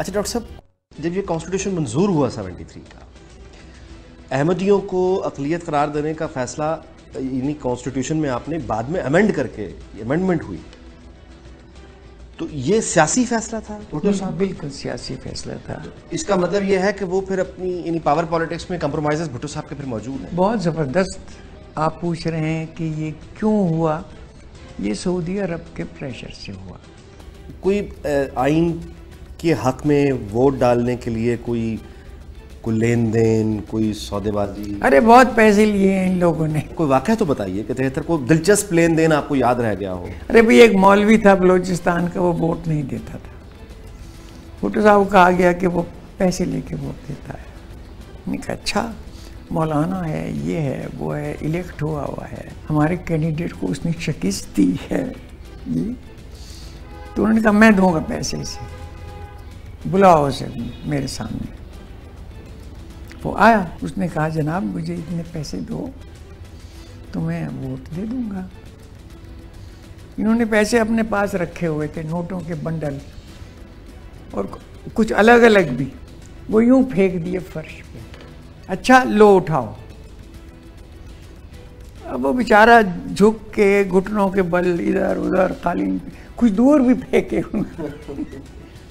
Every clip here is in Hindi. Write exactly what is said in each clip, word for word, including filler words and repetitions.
अच्छा डॉक्टर साहब, जब ये कॉन्स्टिट्यूशन मंजूर हुआ सेवेंटी थ्री का, अहमदियों को अक़लियत करार देने का फैसला यानी कॉन्स्टिट्यूशन में आपने बाद में अमेंड करके अमेंडमेंट हुई, तो ये सियासी फैसला था भुट्टो साहब? बिल्कुल सियासी फैसला था। इसका मतलब ये है कि वो फिर अपनी यानी पावर पॉलिटिक्स में कंप्रोमाइजेस भुट्टो साहब के फिर मौजूद हैं? बहुत ज़बरदस्त। आप पूछ रहे हैं कि ये क्यों हुआ? ये सऊदी अरब के प्रेशर से हुआ। कोई आइन के हक में वोट डालने के लिए कोई कोई लेन देन, कोई सौदेबाजी? अरे बहुत पैसे लिए हैं इन लोगों ने। कोई वाक़या तो बताइए कि तिहत्तर को दिलचस्प लेन देन आपको याद रह गया हो। अरे भाई, एक मौलवी था बलोचिस्तान का, वो वोट नहीं देता था। भुट्टो साहब को कहा गया कि वो पैसे लेके वोट देता है। मैंने कहा अच्छा, मौलाना है, ये है, वो है, इलेक्ट हुआ हुआ है, हमारे कैंडिडेट को उसने शिकस्त दी है ये। तो उन्होंने कहा मैं दूंगा पैसे से, बुलाओ उसे मेरे सामने। वो आया, उसने कहा जनाब मुझे इतने पैसे दो तो मैं वोट दे दूंगा। इन्होंने पैसे अपने पास रखे हुए थे, नोटों के बंडल और कुछ अलग अलग भी, वो यूं फेंक दिए फर्श पे। अच्छा लो उठाओ। अब वो बेचारा झुक के घुटनों के बल इधर उधर कालीन कुछ दूर भी फेंके।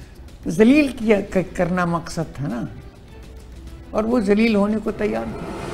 जलील किया करना मकसद था ना, और वो जलील होने को तैयार था।